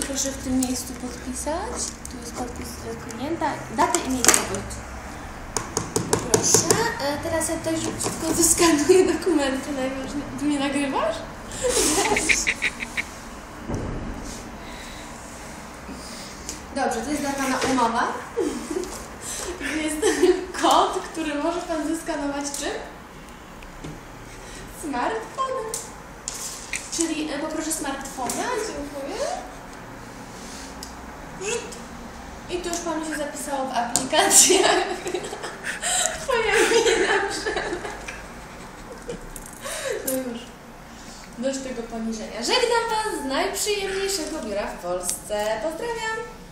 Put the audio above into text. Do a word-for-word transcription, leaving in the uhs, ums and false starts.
proszę w tym miejscu podpisać. Tu jest podpis klienta. Datę i miejsce. Proszę. Teraz ja też szybko wyskanuję dokumenty najważniejsze. Ty mnie nagrywasz? Dobrze, to jest dawana umowa. Jest kod, który może Pan zeskanować czym? Smartfonem. Czyli poproszę smartfona. Dziękuję. I to już Panu się zapisało w aplikacjach. Twoja mina, Przemek. No już. Dość tego poniżenia. Żegnam Was z najprzyjemniejszego biura w Polsce. Pozdrawiam.